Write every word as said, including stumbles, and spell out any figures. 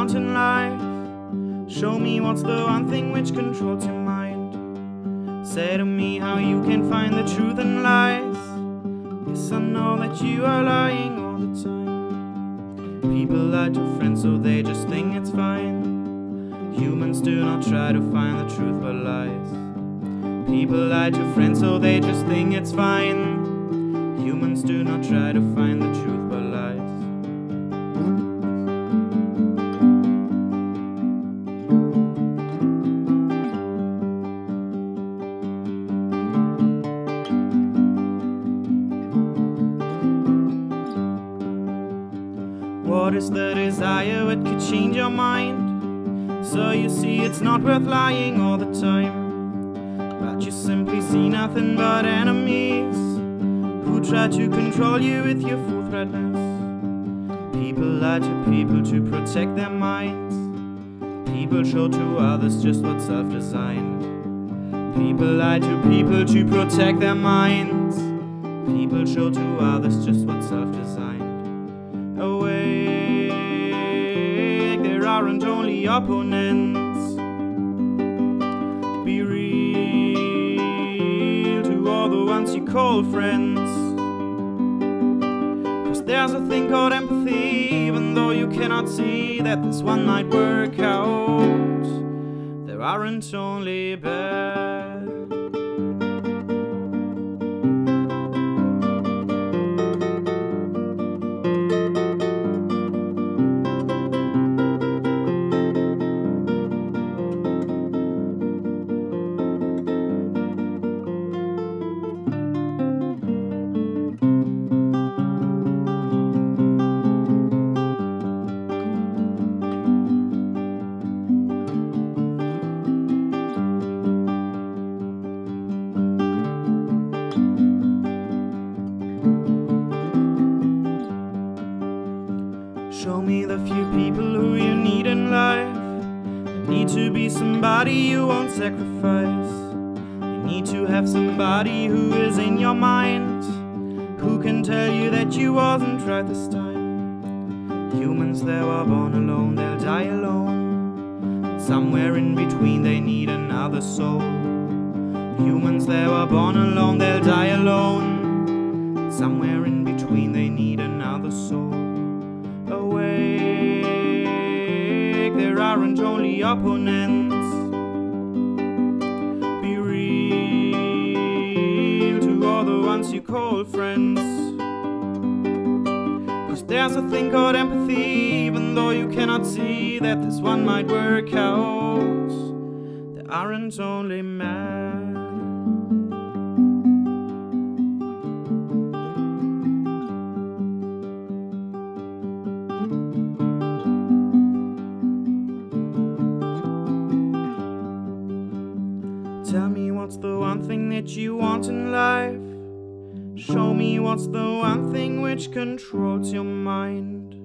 want in life. Show me what's the one thing which controls your mind. Say to me how you can find the truth in lies. Yes, I know that you are lying all the time. People lie to friends so they just think it's fine. Humans do not try to find the truth but lies. People lie to friends so they just think it's fine. Humans do not try to find the truth but lies. What is the desire that could change your mind? So you see it's not worth lying all the time, but you simply see nothing but enemies who try to control you with your full-threadness. People lie to people to protect their minds. People show to others just what's self-designed. People lie to people to protect their minds. People show to others just what's self-designed. Awake, there aren't only opponents. Be real to all the ones you call friends. Cause there's a thing called empathy, even though you cannot see that this one might work out. There aren't only bad. Show me the few people who you need in life. You need to be somebody you won't sacrifice. You need to have somebody who is in your mind, who can tell you that you wasn't right this time. Humans, they were born alone, they'll die alone. But somewhere in between they need another soul. Humans, they were born alone, they'll die alone. But somewhere in between they need another soul. Awake, there aren't only opponents. Be real to all the ones you call friends. Cause there's a thing called empathy, even though you cannot see that this one might work out. There aren't only men. Tell me what's the one thing that you want in life. Show me what's the one thing which controls your mind.